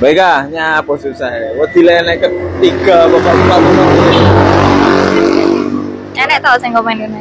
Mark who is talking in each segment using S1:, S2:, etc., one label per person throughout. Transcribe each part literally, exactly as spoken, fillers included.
S1: Baik ah, nyapa susah ya. Wedi enek ketiga bapak empat ngono.
S2: Enek tau sing komen ngene.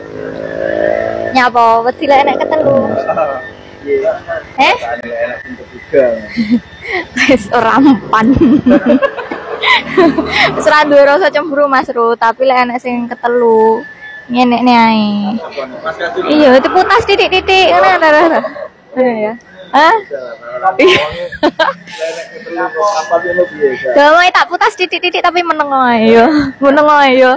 S2: Nyapa wedi enek ketelu.
S1: Iya.
S2: Eh?
S1: Enek ketiga.
S2: Wis ora empan. Wis ra duwe rasa cemburu Mas Ru, tapi lek enek sing ketelu ngene ne ae. Iya, itu putas titik-titik ngono ta. Ya. Hah? Damai tak putas titik-titik tapi meneng ae yo. Meneng ae yo.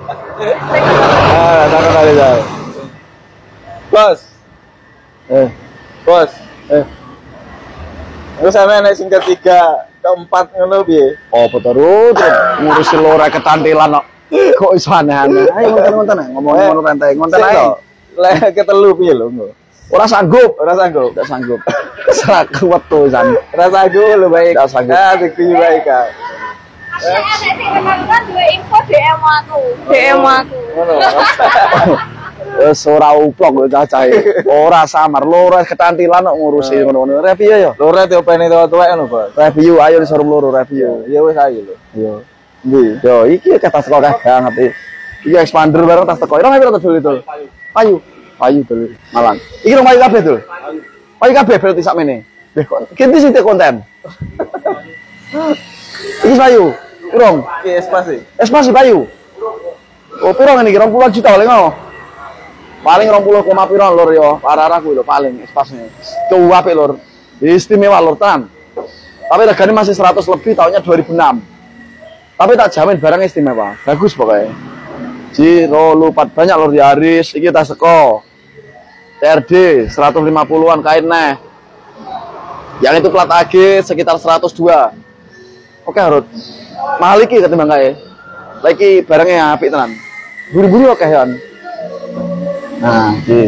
S1: Ah, tak kali dah. Bos. Eh, bos. Eh. Terus sampe nek sing ketiga, keempat ngono piye?
S3: Apa terus ngurusi lora ketantilan kok. Kok iso aneh-aneh. Ayo ngonten-ngonten ngomong ngono renteng ngonten ae.
S1: Lek ketelu piye lho engko?
S3: Ora sanggup,
S1: Ora sanggup.
S3: ndak sanggup. Ora kuat tuh san.
S1: Ora sanggup lho baik.
S3: Ndak sanggup.
S1: Ah, dikui baik ah.
S2: Saya ada sing rekan-rekan duwe info D M aku. D M aku.
S1: Ngono.
S3: Wis ora uplok kok cacahe. Ora samar, loro ketantilan kok ngurusi ngono-ngono. Review yo.
S1: Lore diopeni tuwa-tuwek ngono, Bos.
S3: Review ayo di showroom loro review.
S1: Ya wis ayo lho.
S3: Yo.
S1: Ndi?
S3: Yo iki tas teko banget iki. Iki expander bareng tas teko. Ora ngerti dulu itu. Payu. Payu dulu. Malang. Iki rong payu kabeh dulu. Payu kabeh berarti sakmene. Beh kok ganti sih konten. Iki payu. Urung.
S1: Iki espasi.
S3: Espasi payu. Oh, piro ngene iki dua puluh juta paling ngono. Paling dua puluh koma piro lur yo. Arah-arah kuwi lho paling espasnya. Coba apik lur. Istimewa lur tenan. Tapi regane masih seratus lebih tahunnya dua ribu enam. Tapi tak jamin barang istimewa. Bagus pokoknya. Jiro lupat banyak lur Yaris, iki tas teko. T R D seratus lima puluhan kain neh. Yang itu plat A G sekitar seratus dua. Oke, Harut. Mahal iki ketimbang kae. Lagi barangnya apik tenan. Buru-buru oke kan. Nah, iki.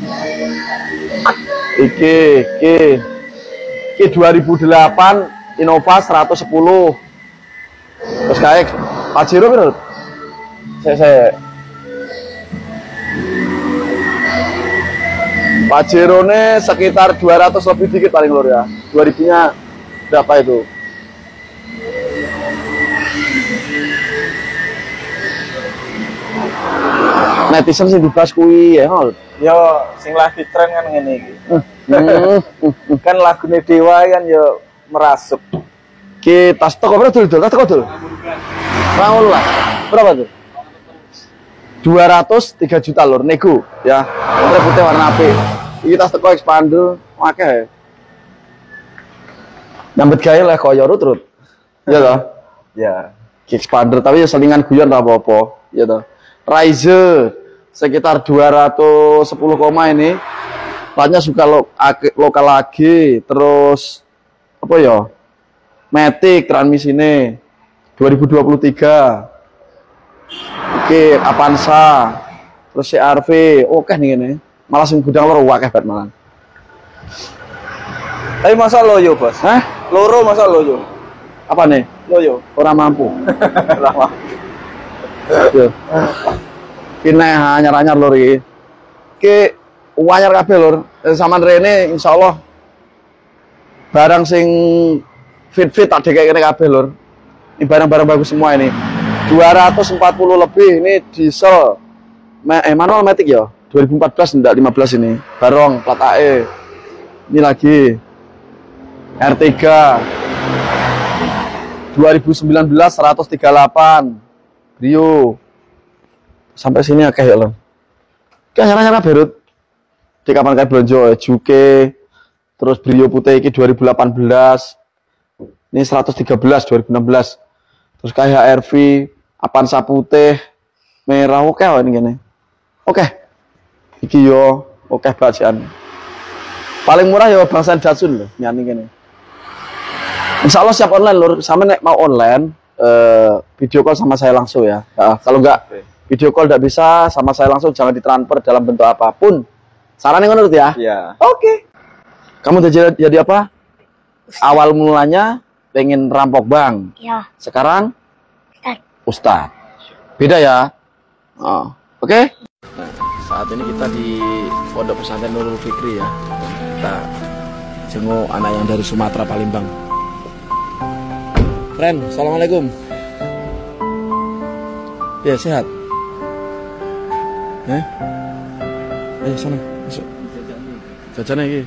S3: Iki, iki. Iki dua ribu delapan Innova seratus sepuluh. Terus kae Pajero piro? Saya saya Pajero ne sekitar dua ratus lebih dikit paling lur ya. dua ribu-nya berapa itu? Netizen sih dibahas kuwi ya, Hol.
S1: Yo sing lagi tren kan ngene iki.
S3: Hmm.
S1: Kan lagune Dewa kan yo merasuk.
S3: Ki tas toko berapa dulu? Tas toko dulu. Raul lah. Berapa tuh? dua ratus tiga juta lur nego ya. Motor putih warna apik. Iki tas teko expander akeh. Nyambet gawe leh koyo rut-rut. Iya toh?
S1: Ya.
S3: Expander tapi ya selingan guyon lah apa-apa. Iya toh. Rise sekitar dua ratus sepuluh koma ini. Platnya suka lo, lokal lagi, terus apa ya? Matic transmisine dua ribu dua puluh tiga. Oke, Avanza. Terus C R V, oke nih ini. Malah sing gudang loro akeh banget malah.
S1: Tapi masa loyo, Bos?
S3: Hah?
S1: Loro masa loyo?
S3: Apa nih?
S1: Loyo.
S3: Orang mampu.
S1: Lama.
S3: Yo. Kene anyar-anyar lur iki. Ki anyar kabeh lur. Saman rene insyaallah barang sing fit-fit tak dekek kene kabeh lur. Ini barang-barang bagus semua ini. dua ratus empat puluh lebih ini diesel. Eh manual matic ya. dua ribu empat belas enggak lima belas ini. Barong plat A E. Ini lagi R tiga dua ribu sembilan belas seratus tiga puluh delapan Brio. Sampai sini akeh ya lho. Ki anyar-anyar Berut. Di kapan kae blonjo Juke. Terus Brio putih iki dua ribu delapan belas. Ini seratus tiga belas dua ribu enam belas. Terus K H R V, Avanza putih, merah oke okay, ini gini. Oke. Okay. Iki yo oke okay, bacaan. Paling murah ya Bangsan Datsun loh, nyani gini. Insya Allah siap online lur. Sama nek mau online uh, video call sama saya langsung ya. Nah, kalau enggak video call enggak bisa sama saya langsung, jangan ditransfer dalam bentuk apapun. Sarannya menurut ya?
S1: Iya.
S3: Oke. Okay. Kamu udah jadi, jadi apa? Awal mulanya pengen rampok bank.
S2: Ya.
S3: Sekarang
S2: Ustaz.
S3: Ustaz. Beda ya. Oh, oke. Okay? Nah, saat ini kita di Pondok Pesantren Nurul Fikri ya. Kita jenguk anak yang dari Sumatera Palembang. Friend, assalamualaikum. Ya sehat. Eh, eh sana masuk. Jajan lagi.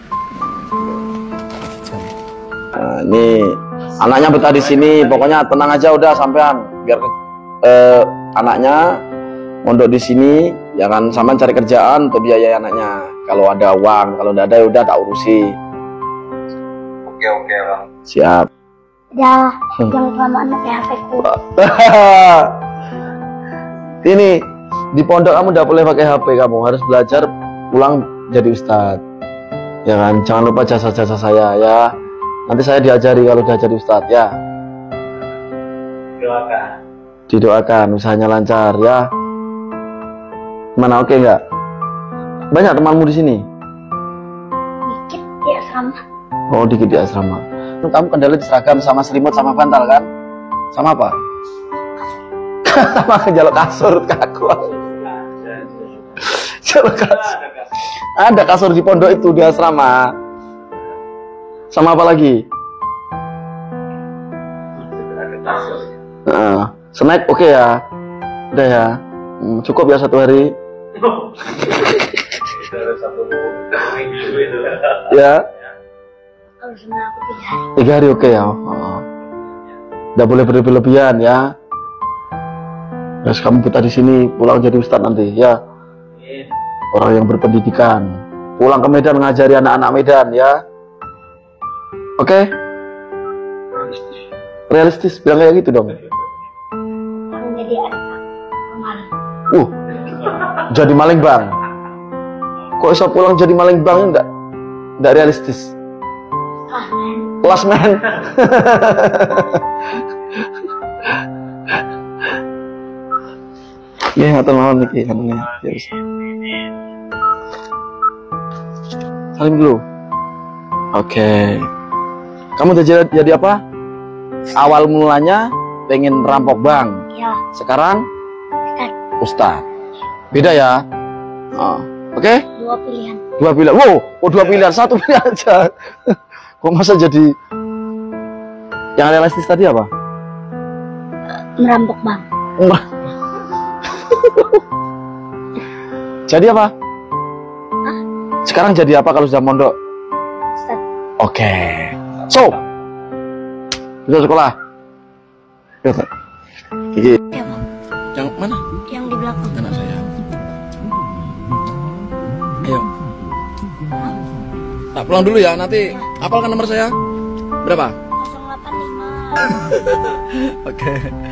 S3: Nah, ini anaknya betah di sini. Pokoknya tenang aja udah sampean. Biar eh, anaknya mondok di sini. Jangan sampean cari kerjaan untuk biaya anaknya. Kalau ada uang, kalau tidak ada ya udah tak urusi.
S1: Oke oke bang.
S3: Siap.
S2: Ya, jangan kelamaan pakai H P ku.
S3: Ini di pondok kamu tidak boleh pakai H P, kamu harus belajar pulang jadi ustadz. Ya kan, jangan lupa jasa-jasa saya ya. Nanti saya diajari kalau udah jadi ustadz ya.
S1: Doakan.
S3: Didoakan usahanya lancar ya. Mana oke nggak? Banyak temanmu di sini?
S2: Dikit di asrama.
S3: Oh dikit di asrama. Kamu kendala di seragam sama selimut sama bantal kan? Sama apa? Sama jalur kasur kaku. Jalur kasur. Ada kasur di pondok itu di asrama. Sama apa lagi? Nah, snack oke okay ya. Udah ya. Hmm, cukup ya satu hari. Ya.
S2: Kalau sama aku tiga hari.
S3: Tiga hari oke okay ya. Oh. Nggak boleh berlebihan ya. Terus kamu betah di sini, pulang jadi ustadz nanti ya. Orang yang berpendidikan. Pulang ke Medan ngajari anak-anak Medan ya. Oke? Okay? Realistis, bilang kayak gitu dong.
S2: Akan jadi anak maling.
S3: Uh, jadi maling bang. Kok bisa pulang jadi maling bang? Enggak, enggak realistis.
S2: Ah, men.
S3: Kelas men. Ya, ngatur mawon iki kanune. Ya wis. Salim dulu. Oke. Kamu udah jadi, jadi apa? Awal mulanya pengen rampok bank.
S2: Ya,
S3: Sekarang
S2: Ustaz.
S3: ustaz. Beda ya. Oh, oke? Okay?
S2: Dua pilihan.
S3: Dua pilihan. Wow, oh dua pilihan, satu pilihan aja. Kok masa jadi yang realistis tadi apa?
S2: Merampok bank.
S3: Jadi apa?
S2: Hah?
S3: Sekarang jadi apa kalau sudah mondok?
S2: Ustaz.
S3: Oke. Okay. So, bisa sekolah. Gigi.
S2: Ya, Bang.
S3: Yang mana?
S2: Yang di belakang.
S3: Anak saya. Ayo. Tak pulang dulu ya, nanti apalkan nomor saya. Berapa?
S2: nol delapan lima.
S3: Oke.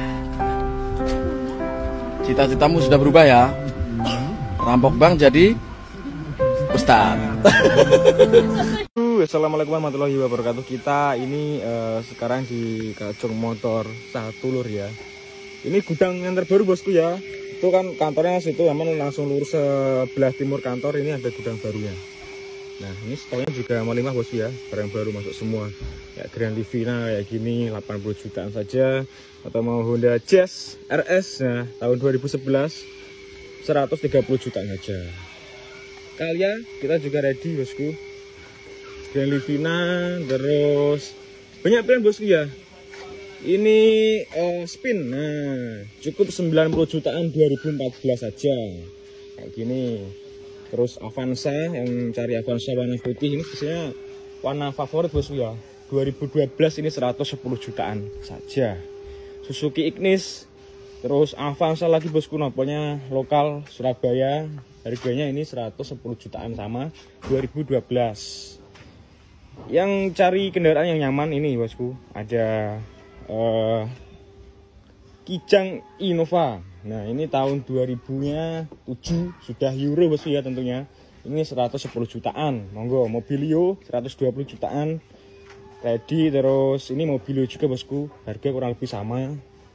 S3: Cita-citamu sudah berubah ya. Rampok bank jadi ustaz.
S1: Assalamualaikum warahmatullahi wabarakatuh. Kita ini uh, sekarang di Kajong Motor Satulur ya. Ini gudang yang terbaru bosku ya. Itu kan kantornya situ, aman langsung lurus sebelah timur kantor ini ada gudang barunya. Nah ini stoknya juga melimah bosku ya, barang baru masuk semua. Ya Grand Livina kayak gini delapan puluh jutaan saja, atau mau Honda Jazz R S nah tahun dua ribu sebelas seratus tiga puluh jutaan saja. Kalian kita juga ready bosku. Grand Livina, terus banyak pilihan bosku ya. Ini uh, spin, nah cukup sembilan puluh jutaan dua ribu empat belas saja kayak gini. Terus Avanza, yang cari Avanza warna putih ini biasanya warna favorit bosku ya. dua ribu dua belas ini seratus sepuluh jutaan saja. Suzuki Ignis, terus Avanza lagi bosku, nomornya lokal Surabaya, harganya ini seratus sepuluh jutaan sama dua ribu dua belas. Yang cari kendaraan yang nyaman ini bosku, ada uh, Kijang Innova. Nah ini tahun dua ribu-nya tujuh, sudah Euro bosku ya tentunya. Ini seratus sepuluh jutaan, monggo. Mobilio seratus dua puluh jutaan ready. Terus ini Mobilio juga bosku, harga kurang lebih sama.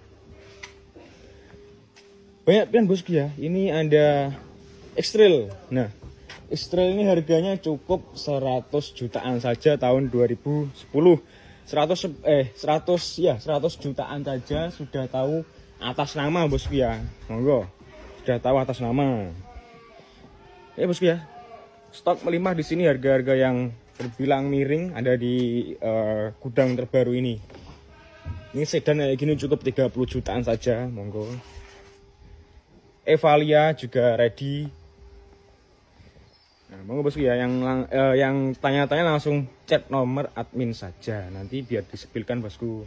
S1: Banyak pilihan bosku ya. Ini ada X-Trail. Nah X-Trail ini harganya cukup seratus jutaan saja tahun dua ribu sepuluh. seratus eh seratus ya seratus jutaan saja sudah tahu atas nama bosku ya. Monggo. Sudah tahu atas nama. Ya bosku ya. Stok melimah di sini, harga-harga yang terbilang miring ada di uh, gudang terbaru ini. Ini sedan kayak gini cukup tiga puluh jutaan saja, monggo. Evalia juga ready. Nah, monggo bosku ya, yang eh, yang tanya-tanya langsung chat nomor admin saja, nanti biar disepilkan bosku.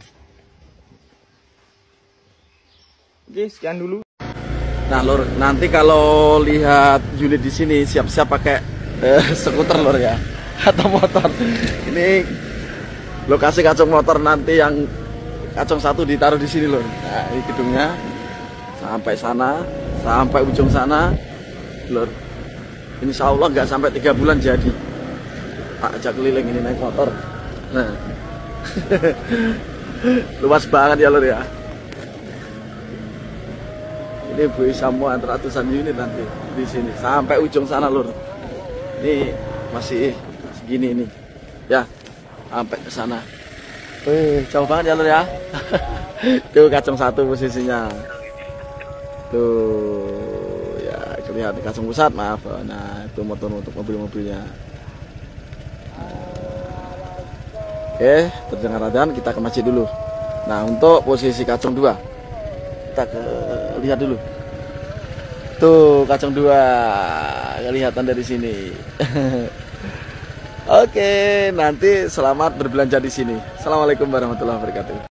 S1: Oke, sekian dulu.
S3: Nah lor, nanti kalau lihat unit di sini siap-siap pakai eh, skuter lor ya, atau motor. Ini lokasi kacung motor, nanti yang kacung satu ditaruh di sini lor. Nah ini gedungnya sampai sana, sampai ujung sana lor. Insya Allah nggak sampai tiga bulan jadi. Tak ajak keliling ini naik motor. Nah luas banget ya lor ya. Ini bisa muat ratusan unit nanti di sini sampai ujung sana lur. Ini masih segini ini, ya sampai ke sana. Wih, jauh banget ya lur ya. Tuh kacung satu posisinya. Tuh ya kelihatan kacung pusat, maaf. Nah itu motor-motor mobil-mobilnya. Oke, terdengar adzan, kita ke masjid dulu. Nah untuk posisi kacung dua, kita ke lihat dulu. Tuh kacung dua kelihatan dari sini. Oke, nanti selamat berbelanja di sini. Assalamualaikum warahmatullahi wabarakatuh.